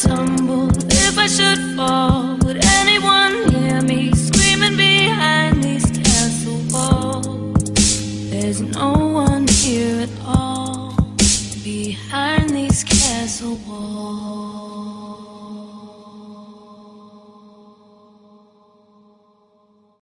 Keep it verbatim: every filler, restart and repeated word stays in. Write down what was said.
stumble, if I should fall, would anyone hear me screaming behind these castle walls? There's no one here at all behind